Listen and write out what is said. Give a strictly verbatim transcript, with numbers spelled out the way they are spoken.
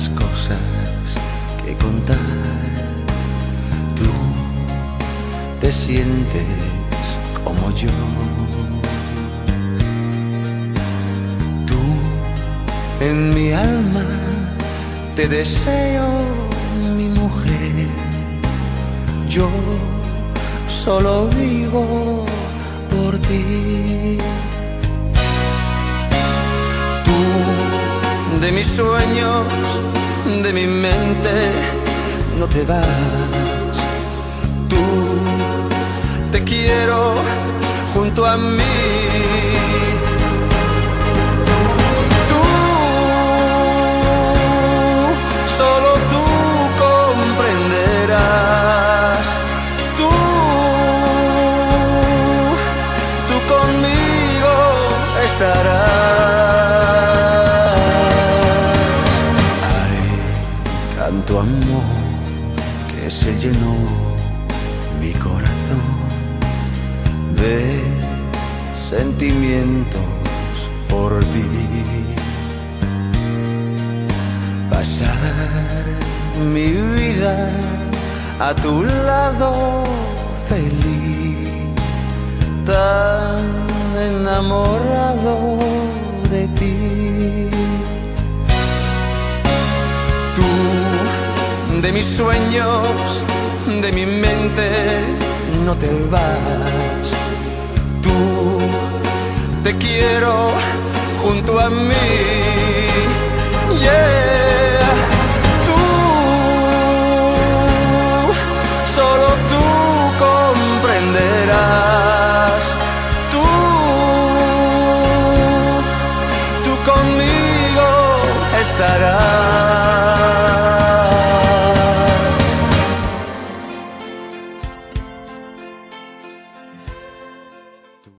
tantas cosas que contar. Tú te sientes como yo. Tú en mi alma te deseo, mi mujer. Yo solo vivo por ti. Tú de mis sueños, de mi mente, no te vas. Tú te quiero junto a mí. Tú, solo tú comprenderás. Tú, tú conmigo estarás. Tanto amor que se llenó mi corazón de sentimientos por ti. Pasar mi vida a tu lado feliz, tan enamorado de ti. De mis sueños, de mi mente, no te vas. Tú te quiero junto a mí. Yeah.